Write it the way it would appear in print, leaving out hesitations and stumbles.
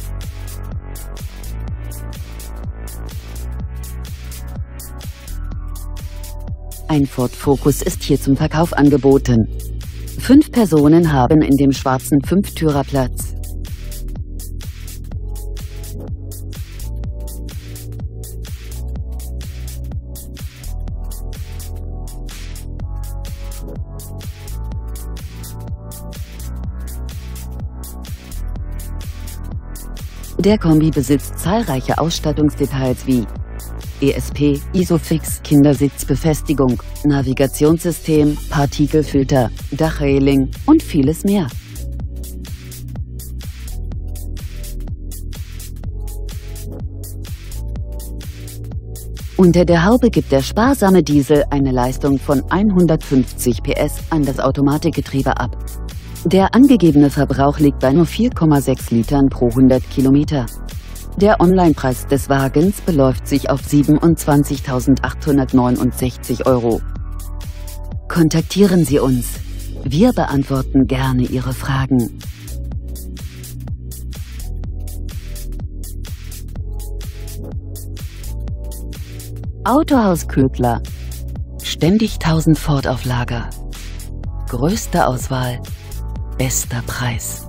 Ein Ford Focus ist hier zum Verkauf angeboten. 5 Personen haben in dem schwarzen 5-Türer Platz. Der Kombi besitzt zahlreiche Ausstattungsdetails wie ESP, Isofix, Kindersitzbefestigung, Navigationssystem, Partikelfilter, Dachreling und vieles mehr. Unter der Haube gibt der sparsame Diesel eine Leistung von 150 PS an das Automatikgetriebe ab. Der angegebene Verbrauch liegt bei nur 4,6 Litern pro 100 Kilometer. Der Onlinepreis des Wagens beläuft sich auf 27.869 €. Kontaktieren Sie uns. Wir beantworten gerne Ihre Fragen. Autohaus Ködler. Ständig 1000 Ford auf Lager. Größte Auswahl, bester Preis.